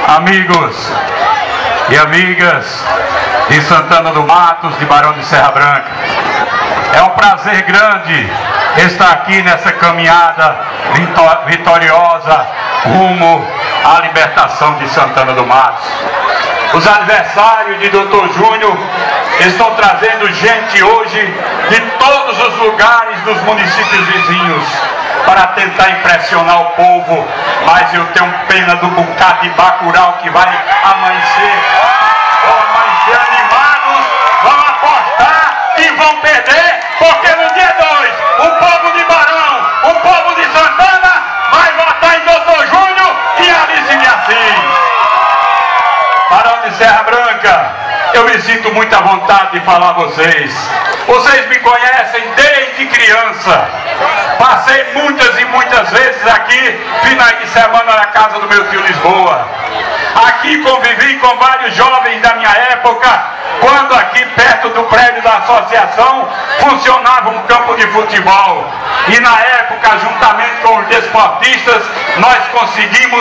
amigos e amigas de Santana do Matos, de Barão de Serra Branca. É um prazer grande estar aqui nessa caminhada vitoriosa rumo à libertação de Santana do Matos. Os adversários de Dr. Júnior estão trazendo gente hoje de todos os lugares dos municípios vizinhos para tentar impressionar o povo, mas eu tenho pena do bocado de bacural que vai amanhecer. Vão amanhecer animados, vão apostar e vão perder, porque no dia 2 o povo de Barão, o povo de Santana vai votar em Dr. Júnior e Alice de Assis. Barão de Serra Branca, eu me sinto muito à vontade de falar a vocês. Vocês me conhecem desde criança. Passei muitas e muitas vezes aqui, finais de semana, na casa do meu tio Lisboa. Aqui convivi com vários jovens da minha época, quando aqui perto do prédio da associação funcionava um campo de futebol. E na época, juntamente com os desportistas, nós conseguimos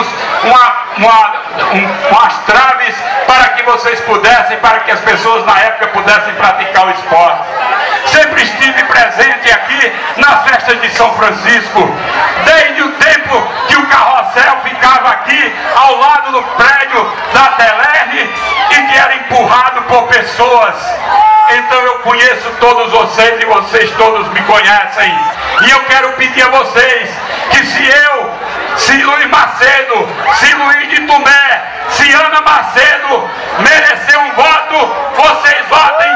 umas traves para que vocês pudessem, para que as pessoas na época pudessem praticar o esporte. Sempre estive presente aqui nas festas de São Francisco, desde o tempo que o carrossel ficava aqui ao lado do prédio da Telerne e que era empurrado por pessoas. Então eu conheço todos vocês e vocês todos me conhecem. E eu quero pedir a vocês que se Luiz Macedo, se Luiz de Tomé, se Ana Macedo merecer um voto, vocês votem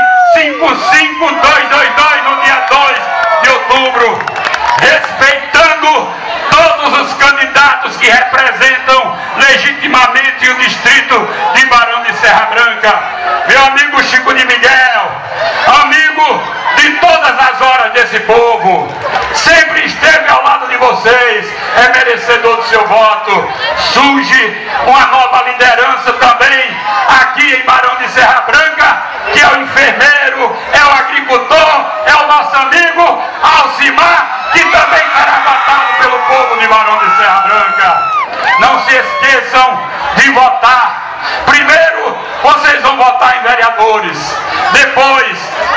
55222 no dia 2 de outubro, respeitando todos os candidatos que representam legitimamente o distrito de Barão de Serra Branca. Meu amigo Chico de Miguel, amigo de todas as horas desse povo, sempre esteve ao lado de vocês, é merecedor do seu voto. Surge uma nova liderança também aqui em Barão de Serra Branca, que é o enfermeiro, é o agricultor, é o nosso amigo Alcimar, que também será votado pelo povo de Barão de Serra Branca. Não se esqueçam de votar. Primeiro, vocês vão votar em vereadores. Depois,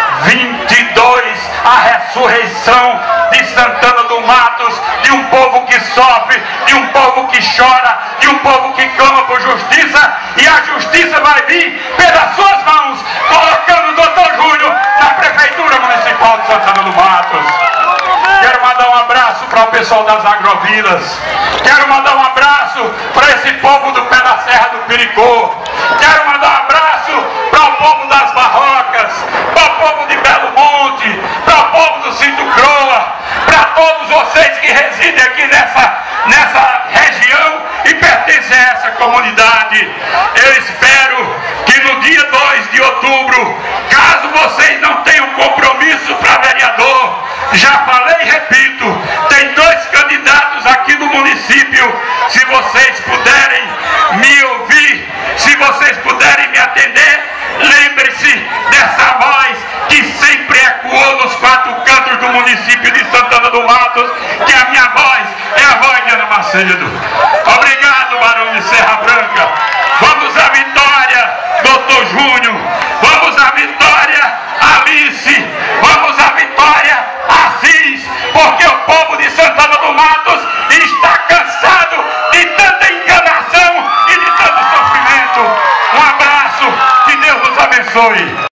22, a ressurreição de Santana do Matos, de um povo que sofre, de um povo que chora, de um povo que clama por justiça. E a justiça vai vir pelas suas mãos, colocando o Dr. Júnior na Prefeitura Municipal de Santana do Matos. Quero mandar um abraço para o pessoal das agrovilas. Quero mandar um abraço para esse povo do pé da Serra do Piricô. Quero mandar um abraço para o povo das Barrocas, para o povo de Belo Monte, para o povo do Cinto Croa, para todos vocês que residem aqui nessa região e pertencem a essa comunidade. Eu espero que no dia 2 de outubro, caso vocês não tenham compromisso para vereador, já falei e repito, tem 2 candidatos aqui do município. Se vocês puderem me ouvir, se vocês puderem me atender, lembre-se dessa voz que sempre ecoou nos 4 cantos do município de Santana do Matos, que a minha voz é a voz de Ana Macedo. Obrigado, Barão de Serra Branca. Vamos à vitória, Dr. Júnior. Vamos à vitória, Alice. Vamos à vitória, Assis, porque o povo de Santana do Matos está cansado de tanta enganação e de tanto sofrimento. Um abraço, que Deus nos abençoe.